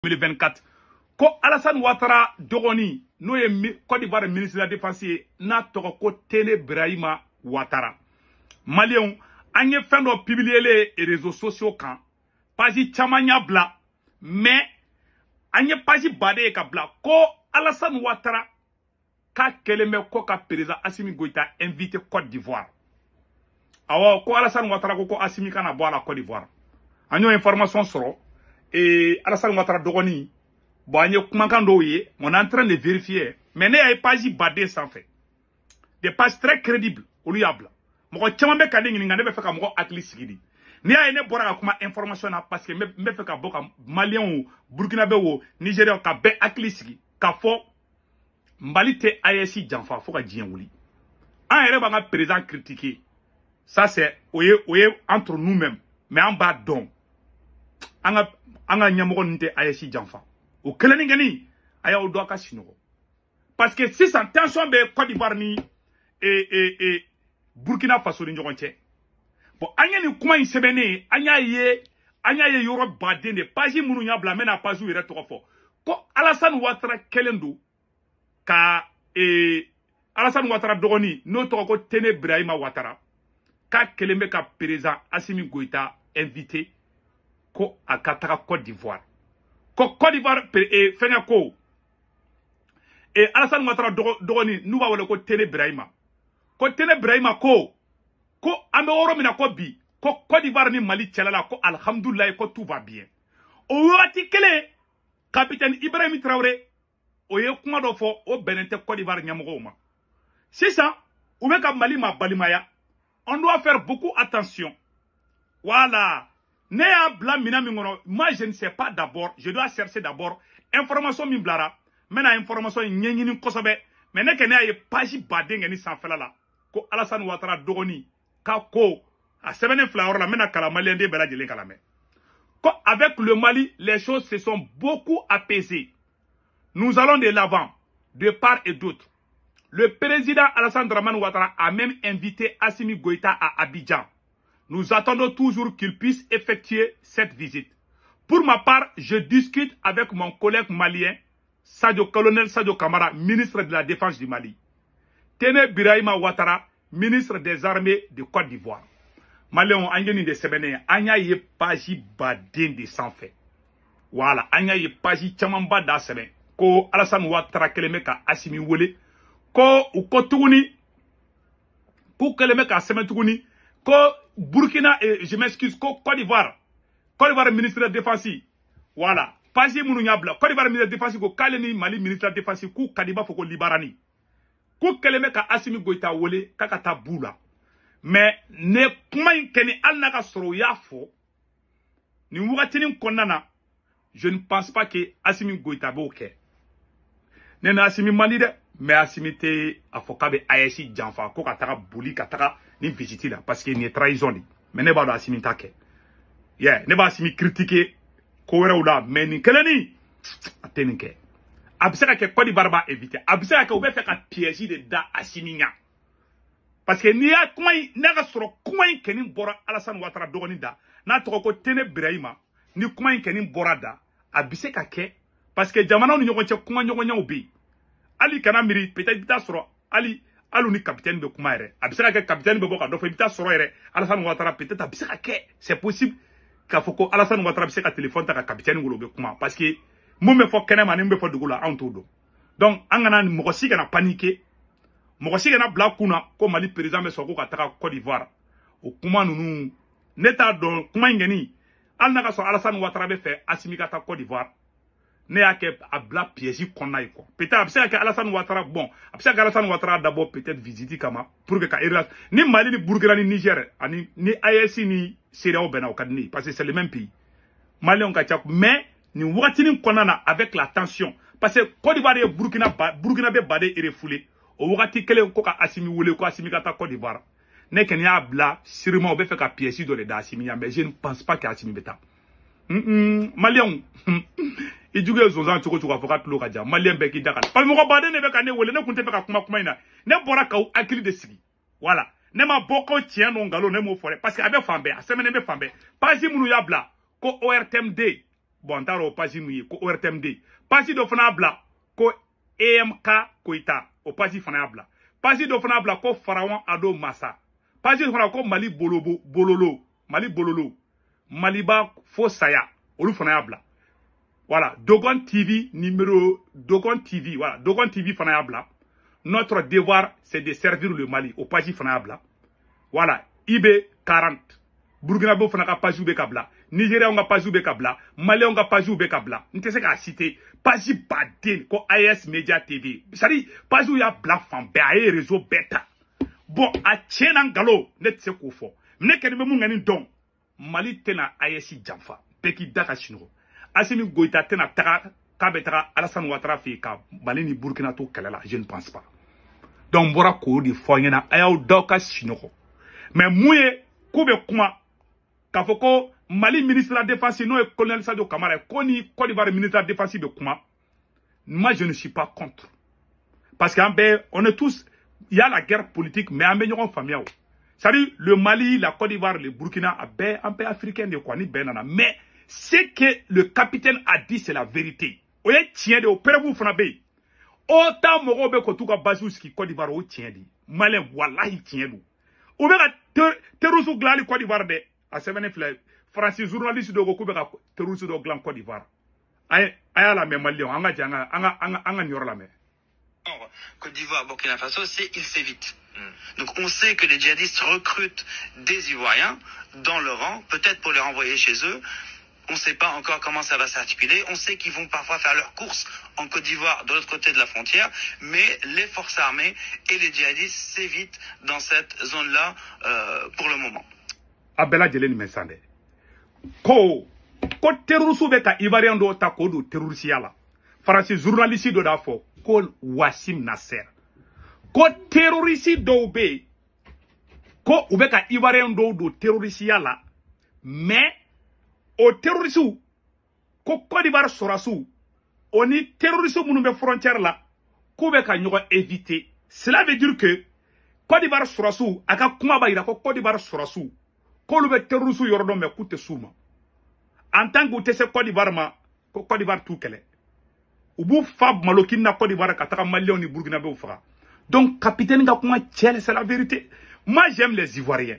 2024 ko Alassane Ouattara dogoni no ye Côte d'Ivoire ministre de la défense n'a toko ko Tene Brahima Ouattara Malien anye fendo publier les réseaux sociaux kan page chamanya bla mais anye page bade ka bla ko Alassane Ouattara ka keleme ko ka président Assimi Goïta invité Côte d'Ivoire awa ko Alassane Ouattara ko Assimi kana bo la Côte d'Ivoire anyo information soro et Alassane Ouattara dogoni bon anye kumankan do ye on est en train de vérifier mais ne ay page bade sans fait des pages très crédibles au liable moko chama be kan ngi ngane be feka moko akli sigidi ni ay ne bora ka kuma information na parce que me feka boka malien ou burkinabé ou nigérien ka be akli sigi ka fo mbalite ayesi janfa fo ka dien wuli en ere ba nga président critiquer ça c'est oye entre nous-mêmes mais en bas donc anga nyamoko nte ayesi janfa o keleni ngani aya o do ka sinogo parce que si sans tension be Côte d'Ivoire ni et Burkina Faso ni ɲɔgɔn cɛ bon an ye nin kuma in sɛbɛnnen an y'a ye yɔrɔ baden de page minnu y'a bila n bɛna page yɛrɛ tɔgɔ fɔ ko Alassane Ouattara kɛlen don ka Alassane Ouattara dɔgɔnin n'o tɔgɔ ko Tene Brahima Ouattara k'a kɛlen bɛ ka président Assimi Goïta invité ko a ka taga Côte d'Ivoire ko Côte d'Ivoire fɛngɛ ko Alassane Ouattara dɔgɔnin n'u b'a wele ko Tene Brahima ko Tene Brahima ko an bɛ yɔrɔ min na ko bi ko Côte d'Ivoire ni Mali cɛla la ko alhamdoulilah ko tout va bien o wagati kelen capitaine Ibrahim Traoré o ye kuma dɔ fɔ o bɛnnen tɛ Côte d'Ivoire ɲɛmɔgɔw ma sisan u bɛ ka Mali ma balimaya on doit faire beaucoup attention voilà ne y'a bila mina min kɔnɔ moi je ne sais pas d'abord je dois chercher d'abord information min bilara n bɛna information ɲɛɲini kosɛbɛ mais ne kɛnɛ y'a ye page baden kɛ ni sanfɛla la ko Alassane Ouattara dogoni ka ko a sɛbɛnnen fila yɔrɔ la n bɛna kalan malien den bɛɛ lajɛlen kalan mɛ ko avec le Mali les choses se sont beaucoup apaisées nous allons de l'avant de part et d'autre le président Alassane Dramane Ouattara a même invité Assimi Goïta à Abidjan nous attendons toujours qu'il puisse effectuer cette visite pour ma part je discute avec mon collègue malien colonel Sadio Kamara ministre de la défense du Mali Tene Brahima Ouattara, ministre des armées de Côte d'Ivoire. Malien, angeni de sebene, anya ye page baden de sans fait. Voilà, anya ye page chamamba da sebe. Ko Alassane Ouattara keleme ka Assimi wole. Ko uko tuguni. Ko keleme ka sebe tuguni. Ko Burkina, je m'excuse, ko Côte d'Ivoire. Côte d'Ivoire ministre de la défense. Voilà. Page mounou nyabla. Côte d'Ivoire ministre de la défense. Ko kaleni Mali ministre de la défense. Ko Kadiba foko libarani. Ko keleme ka Assimi Goïta wole kaka ta bula mais ne kuma in keni alna ka soro ya fo ni wakatini konnana je ne pense pas que Assimi Goïta bo ke ne na Assimi Mali de mais Assimi te afoka be ayesi janfa ko ka taga buli ka taga ni visite là parce que ni trahison ni mais ne ba do Assimi ta ke ne ba Assimi critiquer ko wera ula mais ni keleni ateni ke abisaka ke Côte d'Ivoire ba éviter abisaka ke oube fait ka piège de da Assimi nya parce que ni ya kuma na ka soro kuma keni bora Alassane Ouattara dogoni da na to ko Tene Brahima ni kuma keni bora da abisaka ke parce que jamana ni nyoko che kuma nyoko nya obi ali kana miri peut-être bita soro ali alu ni capitaine be kuma ere abisaka ke capitaine be boka do fe bita soro ere Alassane Ouattara peut-être abisaka ke c'est possible ka foko Alassane Ouattara abisaka téléphone ta ka capitaine ngolo be kuma parce que mon me faut kenema ni me faut dugula en tout donc angana moko si kana paniquer moko si kana bla kuna ko Mali président me soko ka taka Côte d'Ivoire o kuma nunu neta don kuma ngeni alna ka so Alassane Ouattara be fait Assimi ka ta Côte d'Ivoire ne ya ke abla piège konna iko peut-être abisa ka Alassane Ouattara bon abisa ka Alassane Ouattara d'abord peut-être visiter kama pour que ka Irak ni Mali ni Burkina ni Niger ani ni AES ni CEDEAO bena o kadni parce que c'est le même pays Mali on ka tchak mais ni wakatini konana avec la tension parce que Côte d'Ivoire et Burkina be bade et refoulé au wakati kele ko ka Assimi wole ko Assimi ka ta Côte d'Ivoire ne ken ya bla sûrement be fait ka pièce de da Assimi mais je ne pense pas que Assimi beta malien i juge zonzan choko choko foka tulo ka ja malien be ki dakal pal mo ko bade ne be ka ne wole ne kunte be ka kuma ina ne bora ka akili de sigi voilà ne ma boko tien no ngalo ne mo fore parce que abe fambe a semaine be fambe pas munu ya bla ko ORTMD bon taro page mu ko ORTMD page do fana bla ko EMK Koita o page fana bla page do fana bla ko Pharaon Ado Massa page fana ko Mali Bololo Maliba Fosaya olu fana bla voilà Dogon TV voilà Dogon TV fana bla notre devoir c'est de servir le Mali au page fana bla voilà IB 40 Burkina Faso fana ka page be kabla Nigeria on ga page be kabla Mali on ga page be kabla n'te se ka citer page baden ko AS Media TV sari page ya bla fan be ay réseau beta bon a tchena ngalo ne tse ko fo ne kene be mu ngani don Mali tena AS jamfa peki daka chino Assimi Goïta tena taka kabetara Alassane Ouattara fi ka Mali ni Burkina to kelela je ne pense pas donc bora ko di fo nyana ayaw doka chino mais mouye koube kuma Kafoko, Mali ministre de la Défense, non, colonel Sadio Kamara, Koni, Côte d'Ivoire ministre de la Défense de Kouma. Moi, je ne suis pas contre. Parce qu'on est tous, il y a la guerre politique, mais en meilleur famille. C'est-à-dire, le Mali, la Côte d'Ivoire, le Burkina, un peu africain de quoi, ni benana. Mais, ce que le capitaine a dit, c'est la vérité. Oye, tient de, opérez-vous, Fnabé. Autant, Morobe, Kotuka, Bazouski, Côte d'Ivoire, ou tient dit. Malin, voilà, il tient d'où. Ou bien, Terrousou, Glali, Côte d'Ivoire, de. A semaine fle Francis journaliste de Goku beka terroriste de Glan Côte d'Ivoire aya la même Mali anga janga anga nyoro la me Côte d'Ivoire Burkina Faso c'est il s'évite. Donc on sait que les djihadistes recrutent des Ivoiriens dans leur rang, peut-être pour les renvoyer chez eux. On ne sait pas encore comment ça va s'articuler. On sait qu'ils vont parfois faire leurs courses en Côte d'Ivoire, de l'autre côté de la frontière. Mais les forces armées et les djihadistes s'évitent dans cette zone-là pour le moment. Abela Jeleni Mensande. Ko terroriste be ka Ivoirien do ta ko do terroriste yala. Français journaliste do da fo ko Wassim Nasser. Ko terroriste do be ko ube ka Ivoirien do terroriste yala. Mais o terroriste ko Côte d'Ivoire sorasu oni terroriste munu be frontière la ko be ka nyogo éviter. Cela veut dire que Côte d'Ivoire sorasu aka kuma ba ira ko Côte d'Ivoire sorasu Kolu be terroristes yordon me kute souma. En tant que te se Côte d'Ivoire ma Côte d'Ivoire tout kele. Ubu fab malokin na Côte d'Ivoire kataka Mali ni Burkina be fera. Donc capitaine ga kuma tchel c'est la vérité. Moi j'aime les Ivoiriens.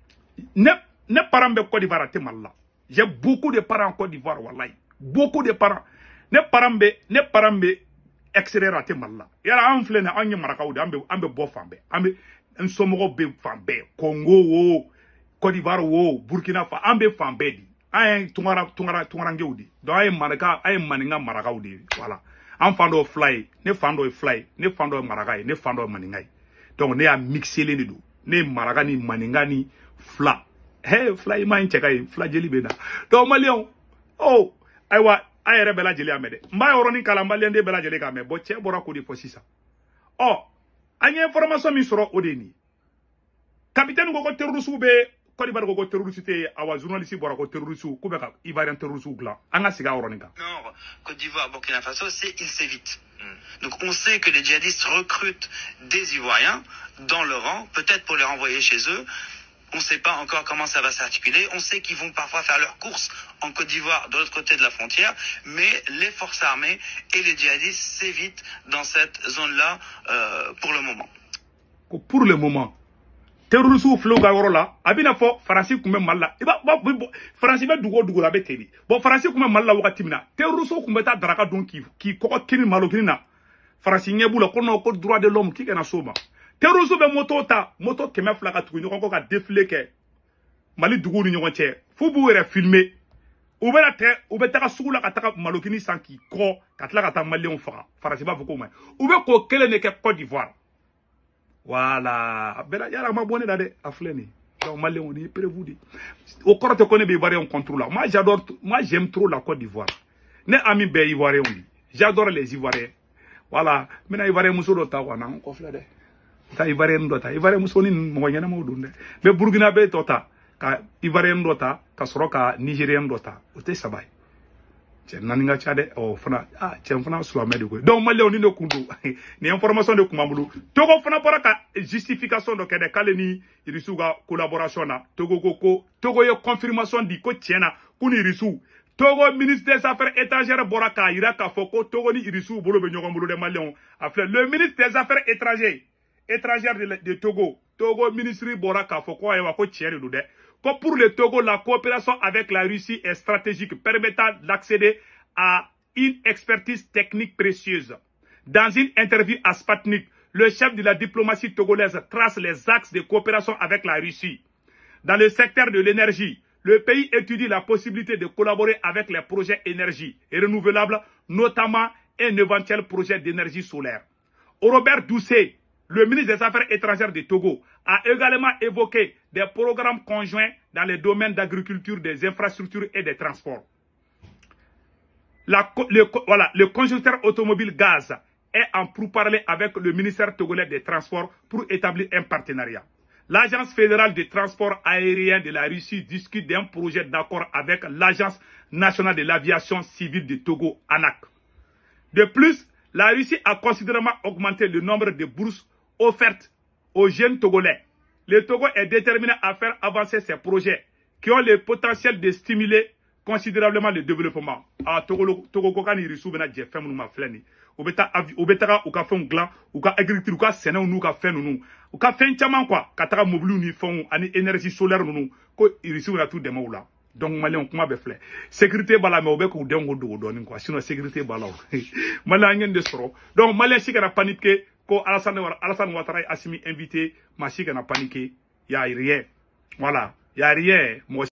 Ne parents be Côte d'Ivoire te malla. J'ai beaucoup de parents en Côte d'Ivoire wallahi. Beaucoup de parents. Ne parents be extérieur te malla. Yara an flena an marakaw de ambe bo fambe. Ambe en somogo be fambe. Congo wo Côte d'Ivoire wo Burkina Faso ambe fambe di ay tungarange udi do ay maraka ay maninga maraka udi voilà en fando fly ne fando maraka ne fando maninga donc ne a mixer les deux ne maraka ni maninga ni fla hey fly ma ncheka fla jeli bena donc malion oh aywa ay rebela jeli amede mba yoroni kala mbalende bela jeli ka me bo che bora ko di fosisa oh anya information mi soro odeni capitaine go terroriste be Côte d'Ivoire ko terroriste awa journaliste bora ko terroriste ko be ka Ivoirien terroriste gla anga siga oronika non Côte d'Ivoire Burkina Faso c'est il s'évite. Donc on sait que les djihadistes recrutent des Ivoiriens dans leur rang, peut-être pour les renvoyer chez eux. On ne sait pas encore comment ça va s'articuler. On sait qu'ils vont parfois faire leurs courses en Côte d'Ivoire, de l'autre côté de la frontière. Mais les forces armées et les djihadistes s'évitent dans cette zone-là pour le moment. Pour le moment. Terroristes floga worola abina fo Français kumbe malla iba Français be dugo la beteli bon Français kumbe malla wakati mina terroristes kumbe ta daraka don ki ko kini malo kinina Français nyebula kono ko droit de l'homme ki kana soma terroristes be moto keme flaka tugu nyoko ka défilé ke Mali dugo ni nyoko che fu bu were filmer ube taka sugula ka taka malo kini sanki ko katla ka ta Mali on fera Français ba foko ma ube ko kele ne ke Côte d'Ivoire. Voilà. Bela yara ma bonne dade afleni. Donc Mali on est prévu. Au corps te connaît Ivoirien on contrôle. Moi j'aime trop la Côte d'Ivoire. Ne ami be Ivoirien on. J'adore les Ivoiriens. Voilà. Mena Ivoirien muso do ta wana on ko flade. Ta Ivoirien do ta. Ivoirien muso ni mo nyana mo dunde. Be Burkina be tota ka Ivoirien do ta ka soroka Nigérien do ta. O te sabay. Naninga chade o fana fana so amede ko donc Mali oni no kundu ni information de kumamulu togo fana baraka justification do kede kale ni irisuga collaboration na togo ye confirmation di ko tiena kuni risu Togo ministre des Affaires étrangères Boraka ira k'a fɔ ko Togo ni Irisu bolo bɛ ɲɔgɔn bolo des Maliens. Le ministre des Affaires étrangères de Togo, Togo ministre Boraka k'a fɔ ko ayiwa ko tiɲɛ de don dɛ. Ko pour le Togo, la coopération avec la Russie est stratégique, permettant d'accéder à une expertise technique précieuse. Dans une interview à Sputnik, le chef de la diplomatie togolaise trace les axes de coopération avec la Russie. Dans le secteur de l'énergie, le pays étudie la possibilité de collaborer avec les projets énergie et renouvelables, notamment un éventuel projet d'énergie solaire. Robert Doucet, le ministre des Affaires étrangères de Togo, a également évoqué des programmes conjoints dans les domaines d'agriculture, des infrastructures et des transports. Le constructeur automobile Gaz est en pourparlers avec le ministère togolais des Transports pour établir un partenariat. L'Agence fédérale de transport aérien de la Russie discute d'un projet d'accord avec l'Agence nationale de l'aviation civile de Togo, ANAC. De plus, la Russie a considérablement augmenté le nombre de bourses offertes aux jeunes Togolais. Le Togo est déterminé à faire avancer ces projets qui ont le potentiel de stimuler considérablement le développement. Togo kokani Russie bena je femme nous ma fleni. Obeta ou ka fon glan ou ka agriculture ou ka sene ou ka fen nous. Ou ka fen chaman quoi, ka taka mobile ni fon ani énergie solaire nous ko Russie na tout demo là. Donc malien kuma be flé. Sécurité bala me obe ko dengo do doni quoi. Sinon sécurité bala. Malien ngeen de soro. Donc malien si kana paniquer ko Alassane Ouattara Assimi invité, ma si kana paniquer, y a rien. Voilà, y a rien. Moi